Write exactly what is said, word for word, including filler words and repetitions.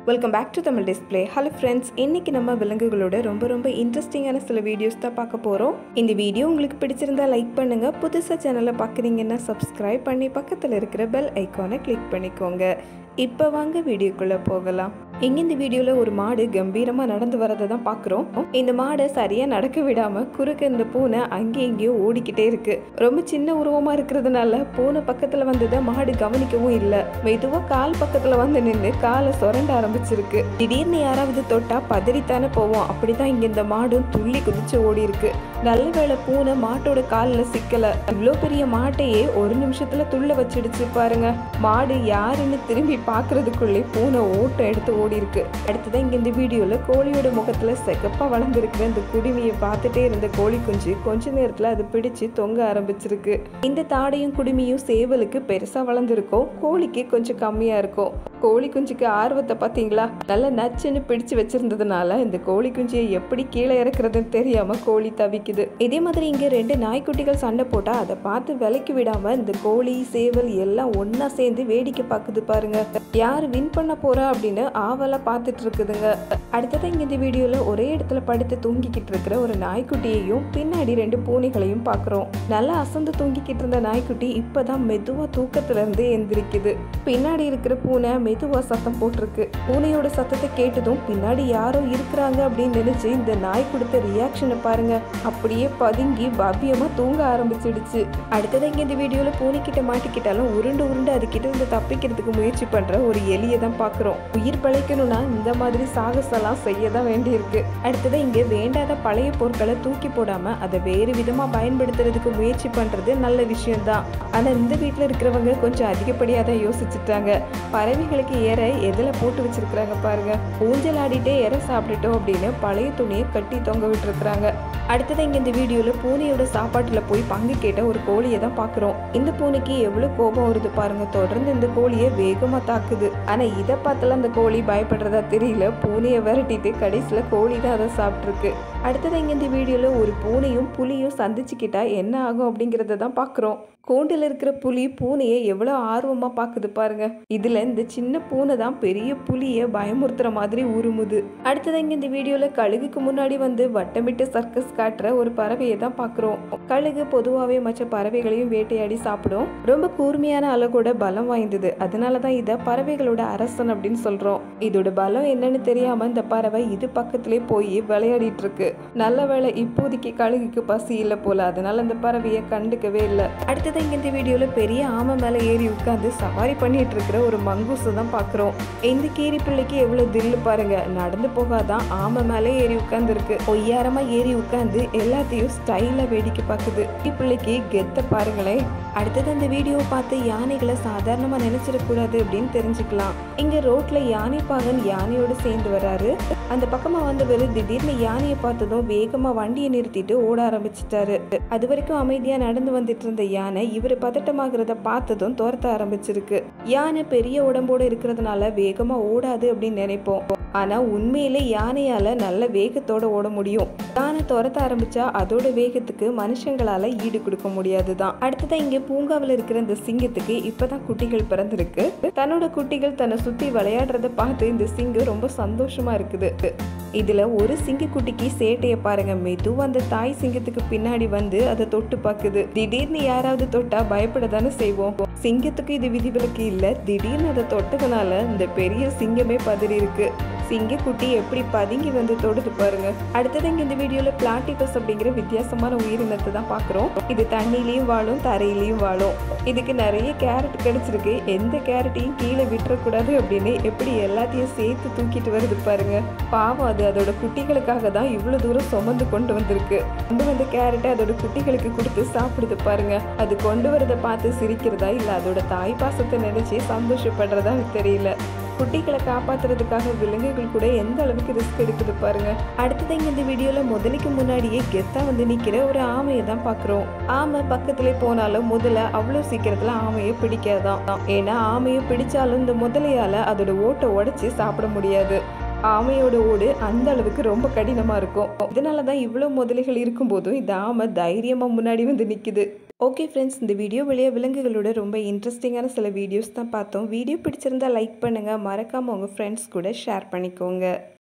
Welcome back to Tamil display. Hello friends, இன்னைக்கு நம்ம விலங்குகளோட ரொம்ப ரொம்ப இன்ட்ரெஸ்டிங்கான சில வீடியோஸ் தான் பார்க்க போகிறோம். இந்த வீடியோ உங்களுக்கு பிடிச்சிருந்தா லைக் பண்ணுங்க. புதுசாக சேனலை பார்க்குறீங்கன்னா சப்ஸ்கிரைப் பண்ணி பக்கத்தில் இருக்கிற பெல் ஐக்கானை கிளிக் பண்ணிக்கோங்க. இப்போ வாங்க வீடியோக்குள்ளே போகலாம். இங்கே இந்த வீடியோவில் ஒரு மாடு கம்பீரமாக நடந்து வரதை தான் பார்க்குறோம். இந்த மாடை சரியாக நடக்க விடாமல் குறுக்க இந்த பூனை அங்கேயும் இங்கேயும் ஓடிக்கிட்டே இருக்கு. ரொம்ப சின்ன உருவமாக இருக்கிறதுனால பூனை பக்கத்தில் வந்ததை மாடு கவனிக்கவும் இல்லை. மெதுவாக கால் பக்கத்தில் வந்து நின்று காலை சுரண்ட ஆரம்பிச்சிருக்கு. திடீர்னு யாராவது தொட்டா பதறித்தானே போவோம். அப்படிதான் இங்கே இந்த மாடும் துள்ளி குதிச்சு ஓடி இருக்கு. நல்ல வேளை பூனை மாட்டோட காலில் சிக்கலை. இவ்வளோ பெரிய மாட்டையே ஒரு நிமிஷத்துல துள்ள வச்சிடுச்சு பாருங்க. மாடு யாருன்னு திரும்பி பார்க்கறதுக்குள்ளே பூனை ஓட்டம் எடுத்து ஓடி இருக்கு. அடுத்ததான் இங்க இந்த வீடியோல கோழியோட முகத்துல செகப்பா வளர்ந்துருக்கிற இந்த குடுமியை பார்த்துட்டே இருந்த கோழி குஞ்சு கொஞ்ச நேரத்துல அது பிடிச்சு தொங்க ஆரம்பிச்சிருக்கு. இந்த தாடையும் குடுமியும் சேவலுக்கு பெருசா வளர்ந்துருக்கும், கோழிக்கு கொஞ்சம் கம்மியா இருக்கும். கோழி குஞ்சுக்கு ஆர்வத்தை பார்த்தீங்களா? நல்லா நச்சுன்னு பிடிச்சு வச்சிருந்ததுனால இந்த கோழி குஞ்சியை எப்படி கீழே இறக்குறதுன்னு தெரியாம கோழி தவிக்குது. இதே மாதிரி இங்க ரெண்டு நாய்க்குட்டிகள் சண்டை போட்டா அதை பார்த்து விலைக்கு விடாம இந்த கோழி சேவல் எல்லாம் ஒன்னா சேர்ந்து வேடிக்கை பார்க்குது பாருங்க. யாரு வின் பண்ண போறா அப்படின்னு ஆவலா பார்த்துட்டு இருக்குதுங்க. அடுத்ததான் இங்க இந்த வீடியோல ஒரே இடத்துல படுத்து தூங்கிக்கிட்டு இருக்கிற ஒரு நாய்க்குட்டியையும் பின்னாடி ரெண்டு பூனைகளையும் பாக்குறோம். நல்லா அசந்து தூங்கிக்கிட்டு இருந்த நாய்க்குட்டி இப்பதான் மெதுவா தூக்கத்துல இருந்து எந்திரிக்குது. பின்னாடி இருக்கிற பூனை மெதுவா சத்தம் போட்டிருக்கு. பூனையோட சத்தத்தை கேட்டதும் பின்னாடி யாரோ இருக்கிறாங்க அப்படின்னு நினைச்சு இந்த நாய் கொடுத்த ரியாக்ஷனை பாருங்க. அப்படியே பதுங்கி பவ்யமா தூங்க ஆரம்பிச்சிடுச்சு. அடுத்ததான் இங்க இந்த வீடியோல பூனை கிட்ட மாட்டிக்கிட்டாலும் உருண்டு உருண்டு அது கிட்ட இருந்து தப்பிக்கிறதுக்கு முயற்சி பண்ற ஒரு எலியை தான் பாக்குறோம். உயிர் பழைக்கணும்னா இந்த மாதிரி சாகசெல்லாம் செய்யதான் வேண்டியிருக்கு. அடுத்ததான் இங்க வேண்டாத பழைய பொருட்களை தூக்கி போடாம அதை வேறு விதமா பயன்படுத்துறதுக்கு முயற்சி பண்றது நல்ல விஷயம்தான். ஆனா இந்த வீட்டுல இருக்கிறவங்க கொஞ்சம் அதிகப்படியா தான் யோசிச்சுட்டாங்க. பறவைகளுக்கு ஏற எதுல போட்டு வச்சிருக்கிறாங்க பாருங்க. ஊஞ்சல் ஆடிட்டே ஏற சாப்பிட்டுட்டோம் அப்படின்னு பழைய துணியை கட்டி தொங்க விட்டு இருக்கிறாங்க. அடுத்ததான் இங்க இந்த வீடியோல பூனையோட சாப்பாட்டுல போய் பங்கு கேட்ட ஒரு கோழியை தான் பாக்குறோம். இந்த பூனைக்கு எவ்வளவு கோபம் வருது பாருங்க. தொடர்ந்து இந்த கோழியை வேகமா தாக்குது. ஆனா இதை பார்த்தால அந்த கோழி பயப்படுறதா தெரியல. பூனையை விரட்டிட்டு கடைசியில கோழி தான் அதை சாப்பிட்டு இருக்கு. அடுத்ததான் இங்க இந்த வீடியோல ஒரு பூனையும் புலியும் சந்திச்சுக்கிட்டா என்ன ஆகும் அப்படிங்கறத தான் பாக்குறோம். கூண்டில் இருக்கிற புலி பூனையை எவ்வளவு ஆர்வமா பாக்குது பாருங்க. இதுல இந்த சின்ன பூனை தான் பெரிய புலிய பயமுறுத்துற மாதிரி உருமுது. அடுத்ததான் இங்க இந்த வீடியோல கழுகுக்கு முன்னாடி வந்து வட்டமிட்டு சர்க்கஸ் காட்டுற ஒரு பறவையை தான் பாக்குறோம். கழுகு பொதுவாவே மற்ற பறவைகளையும் வேட்டையாடி சாப்பிடும். ரொம்ப கூர்மையான அழகோட பலம் வாய்ந்தது. அதனாலதான் இத பறவைகளோட அரசன் அப்படின்னு சொல்றோம். இதோட பலம் என்னன்னு தெரியாம இந்த பறவை இது பக்கத்திலே போய் விளையாடிட்டு இருக்கு. நல்ல வேளை இப்போதைக்கு கழுகுக்கு பசி இல்ல போல, அதனால அந்த பறவையை கண்டுக்கவே இல்லை. அடுத்தது இங்க இந்த வீடியோல பெரிய ஆமை மேல ஏறி உட்கார்ந்து சவாரி பண்ணிட்டு இருக்கிற ஒரு மங்கூசை தான் பாக்குறோம். இந்த கீரி பிள்ளைக்கு எவ்வளவு தில்லு பாருங்க. நடந்து போகாதான் ஆமை மேல ஏறி உட்கார்ந்து இருக்கு. ஒய்யாரமா ஏறி உட்கார்ந்து எல்லாத்தையும் ஸ்டைலா வேடிக்கை பாக்குது. பிள்ளைக்கு கெத்த பாருங்களேன். அடுத்தது அந்த வீடியோவை பார்த்து யானைகளை சாதாரணமா நினைச்சிடக்கூடாது அப்படின்னு தெரிஞ்சுக்கலாம். இங்க ரோட்ல யானை பாகன் யானையோட சேர்ந்து வராரு. அந்த பக்கமா வந்தவர் திடீர்னு யானையை பார்த்ததும் வேகமா வண்டியை நிறுத்திட்டு ஓட ஆரம்பிச்சிட்டாரு. அது வரைக்கும் அமைதியா நடந்து வந்துட்டு இருந்த யானை இவரு பதட்டமாகறத பார்த்ததும் துரத்த ஆரம்பிச்சிருக்கு. யானை பெரிய உடம்போட இருக்கிறதுனால வேகமா ஓடாது அப்படின்னு நினைப்போம். ஆனா உண்மையிலே யானையால நல்ல வேகத்தோட ஓட முடியும். யானை துரத்த ஆரம்பிச்சா அதோட வேகத்துக்கு மனுஷங்களால ஈடு கொடுக்க முடியாதுதான். அடுத்ததான் இங்க பூங்காவில் இருக்கிற இந்த சிங்கத்துக்கு இப்பதான் குட்டிகள் பிறந்திருக்கு. தன்னோட குட்டிகள் தன்னை சுத்தி விளையாடுறத பார்த்து இந்த சிங்கம் ரொம்ப சந்தோஷமா இருக்குது. இதுல ஒரு சிங்க குட்டிக்கு சேட்டைய பாருங்க. மெதுவா அந்த தாய் சிங்கத்துக்கு பின்னாடி வந்து அதை தொட்டு பாக்குது. திடீர்னு யாராவது தொட்டா பயப்பட தானே செய்வோம். சிங்கத்துக்கு இது விதிவிலக்கு இல்ல. திடீர்னு அதை தொட்டதுனால இந்த பெரிய சிங்கமே பதறி இருக்கு. சிங்க குட்டி எப்படி பதுங்கி வந்து தொடுது பாருங்க. அடுத்தது இங்க இந்த வீடியோல பிளாட்டிபஸ் அப்படிங்கிற வித்தியாசமான உயிரினத்தை தான் பாக்குறோம். இது தண்ணிலையும் வாழும், தரையிலையும் வாழும். இதுக்கு நிறைய கேரட் கிடைச்சிருக்கு. எந்த கேரட்டையும் கீழே விட்டுறக்கூடாது அப்படின்னு எப்படி எல்லாத்தையும் சேர்த்து தூக்கிட்டு வருது பாருங்க. பாவம், அது அதோட குட்டிகளுக்காக தான் இவ்வளவு தூரம் சுமந்து கொண்டு வந்திருக்கு. கொண்டு வந்த கேரட்டை அதோட குட்டிகளுக்கு கொடுத்து சாப்பிடுது பாருங்க. அது கொண்டு வரதை பார்த்து சிரிக்கிறதா இல்ல அதோட தாய் பாசத்தை நினைச்சு சந்தோஷப்படுறதா தெரியல. குட்டிகளை காப்பாத்துறதுக்காக விலங்குகள் கூட எந்த அளவுக்கு ரிஸ்க் எடுக்குது பாருங்க. அடுத்தது இங்க இந்த வீடியோல முதலைக்கு முன்னாடியே கெத்தா வந்து நிக்கிற ஒரு ஆமையை தான் பாக்குறோம். ஆமை பக்கத்திலே போனாலும் முதல்ல அவ்வளவு சீக்கிரத்துல ஆமையை பிடிக்காதான். ஏன்னா ஆமையை பிடிச்சாலும் இந்த முதலையால அதோட ஓட்டை உடைச்சு சாப்பிட முடியாது. ஆமையோட ஓடு அந்த அளவுக்கு ரொம்ப கடினமா இருக்கும். இதனாலதான் இவ்வளவு முதலைகள் இருக்கும் போதும் இந்த ஆமை தைரியமா முன்னாடி வந்து நிக்குது. ஓகே ஃப்ரெண்ட்ஸ், இந்த வீடியோ வழியா விலங்குகளோட ரொம்ப இன்ட்ரெஸ்டிங்கான சில வீடியோஸ் தான் பார்த்தோம். வீடியோ பிடிச்சிருந்தா லைக் பண்ணுங்கள், மறக்காமல் உங்கள் ஃப்ரெண்ட்ஸ் கூட ஷேர் பண்ணிக்கோங்க.